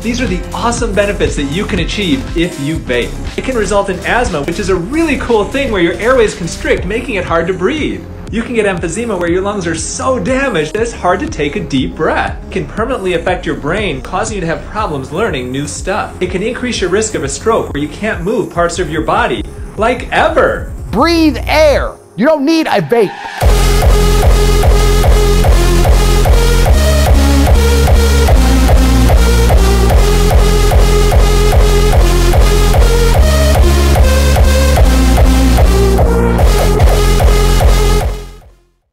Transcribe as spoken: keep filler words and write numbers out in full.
These are the awesome benefits that you can achieve if you vape. It can result in asthma, which is a really cool thing where your airways constrict, making it hard to breathe. You can get emphysema where your lungs are so damaged that it's hard to take a deep breath. It can permanently affect your brain, causing you to have problems learning new stuff. It can increase your risk of a stroke where you can't move parts of your body, like ever. Breathe air. You don't need a vape.